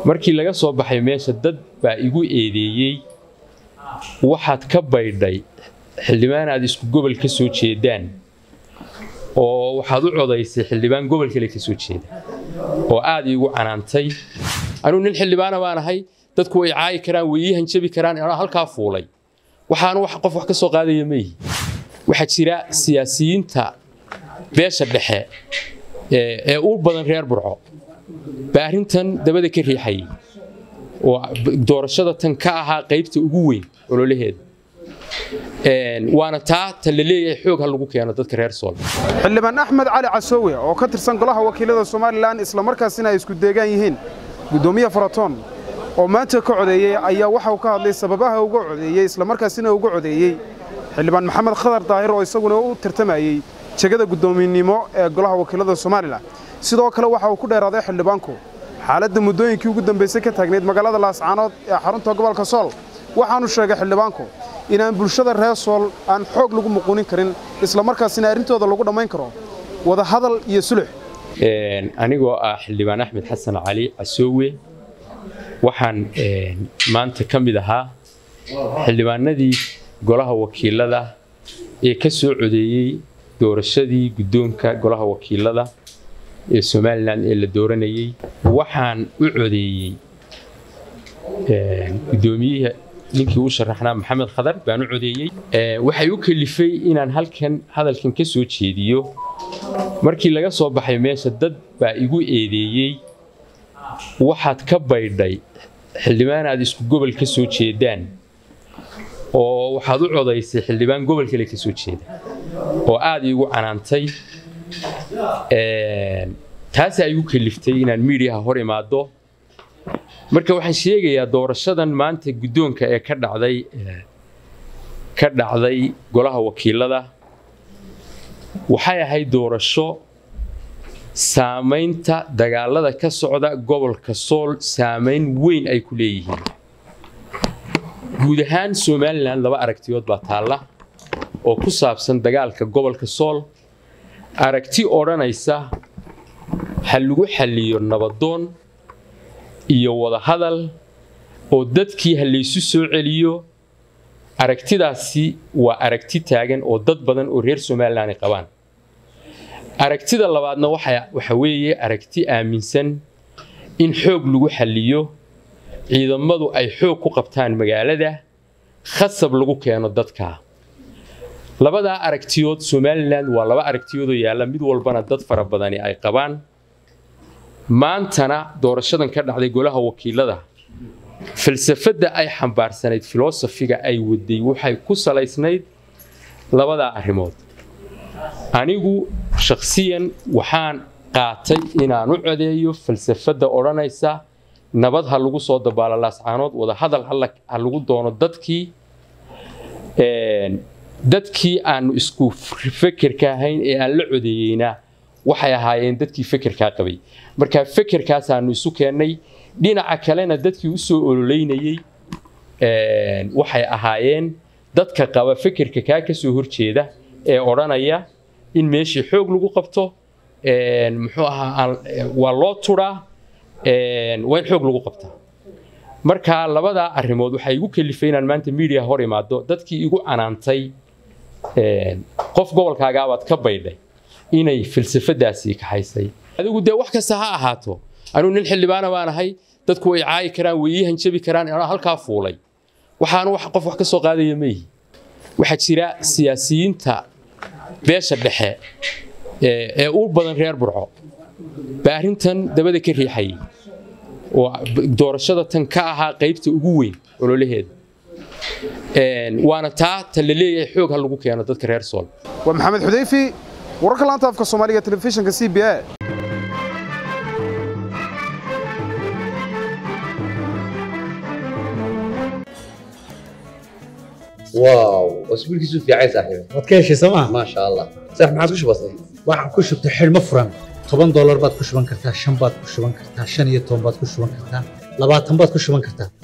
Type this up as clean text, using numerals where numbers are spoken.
markii laga soo baxay meesha dad baa igu eedeeyay waxaad ka baydhay xildhibaan aad isku gobol ka soo jeedaan oo waxaad u codaysay xildhibaan gobol kale ka soo jeeda oo aad igu canaantay anu nin xildhibaan baan ahay dadku way caay karaan way hanjabi karaan inaan halka fuulay waxaan wax qof wax ka soo qaadaya meey waxa jira siyaasiyiinta beesha dhexe ee u badan reer Burco baarintan dabada ka riixay oo doorashada tan ka ahaa qaybta ugu weyn ololaheed waana taa talaleeyay xoog hal lagu keeno dadka reer Sool xildhibaan Axmed Cali Casoowe oo ka tirsan golaha wakiilada Soomaaliland isla markaasina ay isku deegaan yihiin gudoomiye Faratoon oo maanta ka codeeyay ayaa waxa uu ka hadlay sababaha ugu codeeyay isla markaasina ugu codeeyay xildhibaan Maxamed Khadar Daahir oo isaguna u tartamayay jagada gudoominimo ee golaha wakiilada Soomaaliland sidoo kale waxa uu ku dheeraaday xildhibaanku xaaladda muddooyinkii ugu dambeysay ka taagneed magaalada Laascaanood ee xarunta gobolka Sool waxaanu sheegay xildhibaanku inaan bulshada reer Sool aan xoog lagu muquunin karin isla markaasina arintooda lagu dhameyn karo wada hadal iyo sulux anigoo ah xildhibaan Axmed Xasan Cali Casoowe waxaan maanta ka mid ahaa xildhibaanadii golaha wakiilada ee ka soo codeeyay doorashadii gudoonka golaha wakiilada ee Soomaaliland ee la dooranayay waxaan u codeeyay gudoomiyaha ninkii uu sharaxnaa Maxamed Khadar baan u codeeyay waxay u kalifay inaan halkan hadalkan ka soo jeediyo markii laga soo baxay meesha dad baa igu eedeeyay waxaad ka baydhay xildhibaan aad isku gobol ka soo jeedaan oo waxaad u codaysay xildhibaan gobol kale ka soo jeeda oo aad igu canaantay taas ay igu kaliftay inaan media hor imaado marka waxaan sheegayaa doorashadan maanta gudoonka ee ka dhacday golaha wakiilada waxay ahayd doorasho saameynta dagaalada ka socda gobolka Sool saameyn weyn ay ku leeyihiin guud ahaan Soomaaliland laba aragtiyood baa taala oo ku saabsan dagaalka gobolka Sool aragti oranaysa hal lagu xalliyo nabadoon iyo wada hadal oo dadkii halaysu soo celiyo aragtidaasi waa aragti taagan oo dad badan oo reer Soomaaliland ay qabaan aragtida labaadna waxa weeye aragti aaminsan in xoog lagu xalliyo ciidamadu ay xoog ku qabtaan magaalada khasab lagu keeno dadka labada aragtiyood Soomaaliland waa laba aragtiyood oo yaala mid walbana dad fara badan ay qabaan maantana doorashadan ka dhacday golaha wakiilada falsafada ay xambaarsanayd filosofiga ay waday waxay ku salaysnayd labada arrimood anigu shakhsiyan waxaan qaatay inaan u codeeyo falsafada oranaysa nabad ha lagu soo dabaalo Laascaanood wada hadal ha lagu doono dadkii aan isku fikirka ahayn ee aan la codeeyayna waxay ahaayeen dadkii fikirka qabay marka fikirkaas aanu isu keenay dhinaca kalena dadkii u soo ololeynayay waxay ahaayeen dadka qaba fikirka ka soo horjeeda ee oranaya in meeshii xoog lagu qabto muxuu ahaa waa loo turaa waa in xoog lagu qabtaa marka labada arrimood waxay igu kalifeen maanta media hor imaado dadkii igu canaantay qof gobolkaaga aad ka baydhay inay falsafadaasi ka haysay adigu de wax kasta ha ahaato anu nin xildhibaan baan ahay dadku way caay karaan way hanjabi karaan inaan halka fuulay waxaan wax qof wax ka soo qaadaya meey waxa jira siyaasiyiinta beesha dhexe ee u badan reer Burco baarintan dabada ka riixay oo doorashada tan ka ahaa qaybta ugu weyn ololaheed waana taa talaleeyay xoog hal lagu keeno dadka reer Sool waa Maxamed Xudayfi wararka laanta afka Soomaaliga telefishinka CBA واو اسبوعك في عايز صاحبي waad ka heshay sooma ما شاء الله صح ما عاد كش بسيط waxaan ku shubtay xilmo furan $10 baad ku shuban kartaa 5 baad ku shuban kartaa 15 baad ku shuban kartaa 20 baad ku shuban kartaa